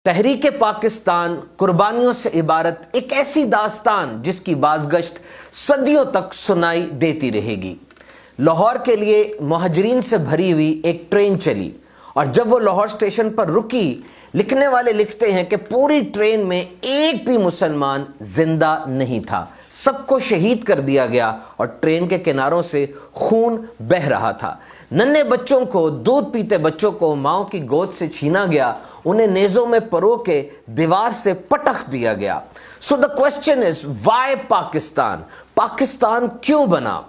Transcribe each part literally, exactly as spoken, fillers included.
تحریک پاکستان قربانیوں سے عبارت ایک ایسی داستان جس کی بازگشت صدیوں تک سنائی دیتی رہے گی۔ لاہور کے لیے مہاجرین سے بھری ہوئی ایک ٹرین چلی اور جب وہ لاہور اسٹیشن پر رکی، لکھنے والے لکھتے ہیں کہ پوری ٹرین میں ایک بھی مسلمان زندہ نہیں تھا، سب کو شہید کر دیا گیا اور ٹرین کے کناروں سے خون بہہ رہا تھا۔ ننھے بچوں کو، دودھ پیتے بچوں کو ماؤں کی گود سے چھینا گیا، انہیں نیزوں میں پرو کے دیوار سے پٹخ دیا گیا۔ سو the question is why Pakistan? Pakistan کیوں بنا؟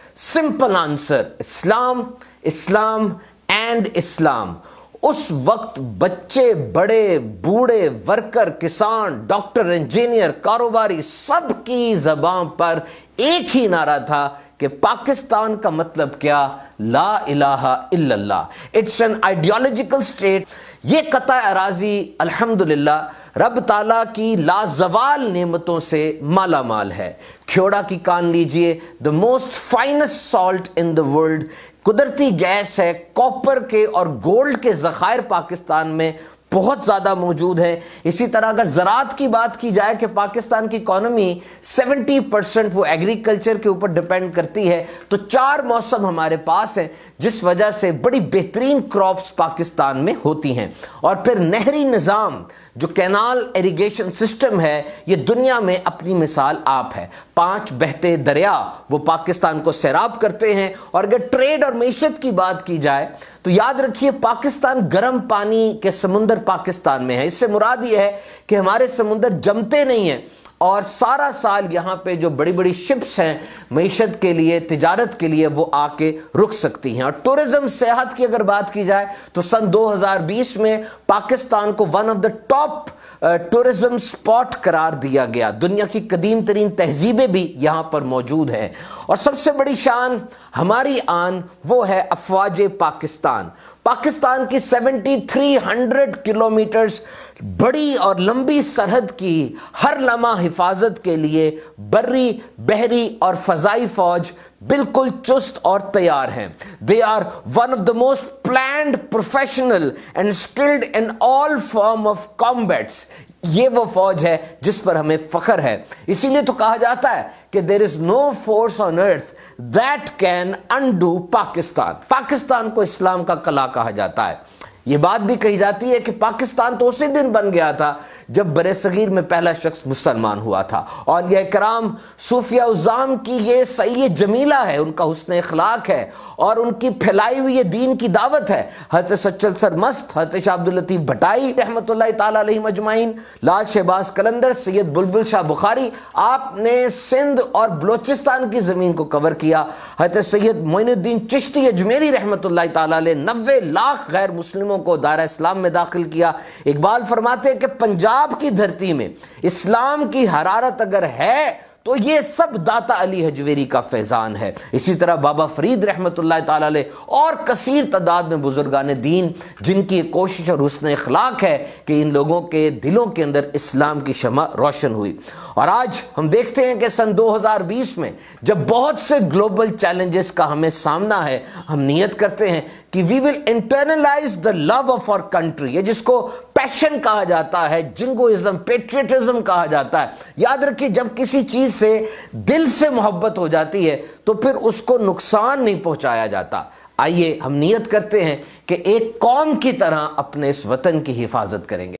Simple answer, Islam, Islam and Islam. اس وقت بچے، بڑے، بوڑھے، ورکر، کسان، ڈاکٹر، انجینئر، کاروباری، سب کی زبان پر ایک ہی نعرہ تھا کہ پاکستان کا مطلب کیا؟ لا الہ الا اللہ۔ It's an ideological state. یہ قطع اراضی الحمدللہ رب تعالیٰ کی لازوال نعمتوں سے مالا مال ہے۔ کھیوڑا کی کان لیجئے، the most finest salt in the world، قدرتی گیس ہے، کاپر کے اور گولڈ کے ذخائر پاکستان میں بہت زیادہ موجود ہیں۔ اسی طرح اگر زراعت کی بات کی جائے کہ پاکستان کی اکانومی سیونٹی پرسنٹ وہ ایگریکلچر کے اوپر ڈیپینڈ کرتی ہے، تو چار موسم ہمارے پاس ہیں جس وجہ سے بڑی بہترین کراپس پاکستان میں ہوتی ہیں۔ اور پھر نہری نظام جو کینال ایریگیشن سسٹم ہے، یہ دنیا میں اپنی مثال آپ ہے۔ پانچ بہتے دریا وہ پاکستان کو سیراب کرتے ہیں۔ اور اگر ٹریڈ اور معیشت کی بات کی جائے تو یاد رکھیے پاکستان گرم پانی کے سمندر پاکستان میں ہے۔ اس سے مراد یہ ہے کہ ہمارے سمندر جمتے نہیں ہیں اور سارا سال یہاں پہ جو بڑی بڑی شپس ہیں معیشت کے لیے، تجارت کے لیے، وہ آ کے رک سکتی ہیں۔ اور ٹورزم، سیاحت کی اگر بات کی جائے تو سن دو ہزار بیس میں پاکستان کو one of the top tourism spot قرار دیا گیا۔ دنیا کی قدیم ترین تہذیبیں بھی یہاں پر موجود ہیں۔ اور سب سے بڑی شان ہماری آن وہ ہے افواج پاکستان۔ پاکستان کی سیونٹی تھری ہنڈریڈ کلومیٹرز بڑی اور لمبی سرحد کی ہر لمحہ حفاظت کے لیے بری، بحری اور فضائی فوج بالکل چست اور تیار ہیں۔ They are one of the most planned, professional and skilled in all form of combats۔ یہ وہ فوج ہے جس پر ہمیں فخر ہے۔ اسی لیے تو کہا جاتا ہے کہ there is no force on earth that can undo Pakistan. Pakistan کو اسلام کا قلعہ کہا جاتا ہے۔ یہ بات بھی کہی جاتی ہے کہ پاکستان تو اسی دن بن گیا تھا جب برِ صغیر میں پہلا شخص مسلمان ہوا تھا۔ اور یہ اکرام صوفیہ عظام کی یہ سید جمیلہ ہے، ان کا حسن اخلاق ہے اور ان کی پھیلائی ہوئی یہ دین کی دعوت ہے۔ حضرت سچل سرمست، حضرت شاہ عبداللطیف بھٹائی رحمۃ اللہ تعالیٰ علیہ مجمعین، لال شہباز قلندر، سید بلبل شاہ بخاری، آپ نے سندھ اور بلوچستان کی زمین کو کور کیا۔ حضرت سید معین الدین چشتی اجمیری رحمۃ اللہ تعالیٰ علیہ نوے لاکھ غیر مسلموں کو دائرہ اسلام میں داخل کیا۔ اقبال فرماتے ہیں کہ پنجاب کی دھرتی میں اسلام کی حرارت اگر ہے تو یہ سب داتا علی حجویری کا فیضان ہے۔ اسی طرح بابا فرید رحمت اللہ تعالی علیہ اور کثیر تعداد میں بزرگان دین جن کی کوشش اور حسن اخلاق ہے کہ ان لوگوں کے دلوں کے اندر اسلام کی شمع روشن ہوئی۔ اور آج ہم دیکھتے ہیں کہ سن دو ہزار بیس میں جب بہت سے گلوبل چیلنجز کا ہمیں سامنا ہے، ہم نیت کرتے ہیں کہ we will internalize the love of our country, یہ جس کو پیشن کہا جاتا ہے، جنگوازم، پیٹریٹزم کہا جاتا ہے۔ یاد رکھیے جب کسی چیز سے دل سے محبت ہو جاتی ہے تو پھر اس کو نقصان نہیں پہنچایا جاتا۔ آئیے ہم نیت کرتے ہیں کہ ایک قوم کی طرح اپنے اس وطن کی حفاظت کریں گے۔